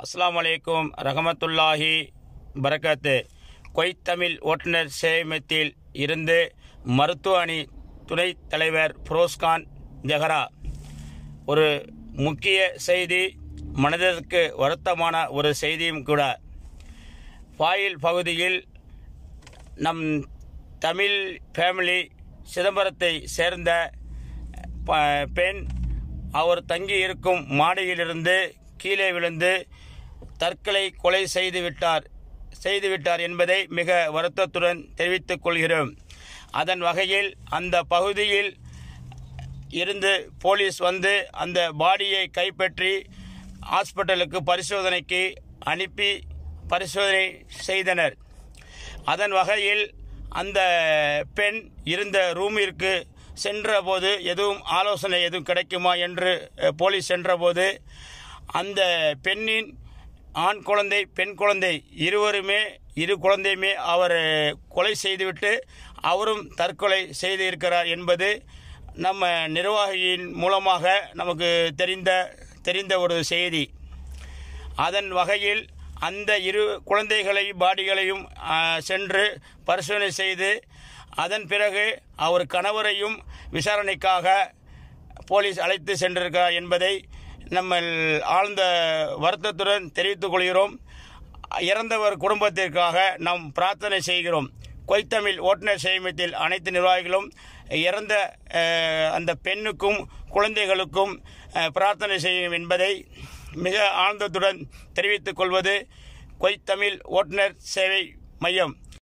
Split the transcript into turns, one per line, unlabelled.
அஸ்ஸலாமு அலைக்கும் ரஹமத்துல்லாஹி பரக்காத்து. குவைத் தமிழ் ஓட்டுநர் சேவைமையத்தில் இருந்து மருத்துவ அணி துணைத் தலைவர் ஃபிரோஸ்கான் ஜஹரா. ஒரு முக்கிய செய்தி, மனதிற்கு வருத்தமான ஒரு செய்தியும் கூட. பாயில் பகுதியில் நம் தமிழ் ஃபேமிலி சிதம்பரத்தை சேர்ந்த பெண் அவர் தங்கி இருக்கும் மாடியிலிருந்து கீழே விழுந்து தற்கொலை கொலை செய்துவிட்டார் என்பதை மிக வருத்தத்துடன் தெரிவித்துக் கொள்கிறோம். அதன் வகையில் அந்த பகுதியில் இருந்து போலீஸ் வந்து அந்த பாடியை கைப்பற்றி ஹாஸ்பிட்டலுக்கு பரிசோதனைக்கு அனுப்பி பரிசோதனை செய்தனர். அதன் வகையில் அந்த பெண் இருந்த ரூமிற்கு சென்றபோது ஆலோசனை எதுவும் கிடைக்குமா என்று போலீஸ் சென்றபோது அந்த பெண்ணின் ஆண் குழந்தை பெண் குழந்தை இரு குழந்தையுமே அவர் கொலை செய்துவிட்டு அவரும் தற்கொலை செய்திருக்கிறார் என்பது நம்ம நிர்வாகியின் மூலமாக நமக்கு தெரிந்த ஒரு செய்தி. அதன் வகையில் அந்த இரு பாடிகளையும் சென்று பரிசோதனை செய்து அதன் பிறகு அவர் கணவரையும் விசாரணைக்காக போலீஸ் அழைத்து சென்றிருக்கிறார் என்பதை நம்ம ஆழ்ந்த வருத்தத்துடன் தெரிவித்துக் கொள்கிறோம். இறந்தவர் குடும்பத்திற்காக நாம் பிரார்த்தனை செய்கிறோம். குவைத் தமிழ் ஓட்டுநர் சேவைமையத்தில் அனைத்து நிர்வாகிகளும் இறந்த அந்த பெண்ணுக்கும் குழந்தைகளுக்கும் பிரார்த்தனை செய்யும் என்பதை மிக ஆழ்ந்தத்துடன் தெரிவித்துக் கொள்வது குவைத் தமிழ் ஓட்டுநர் சேவை மையம்.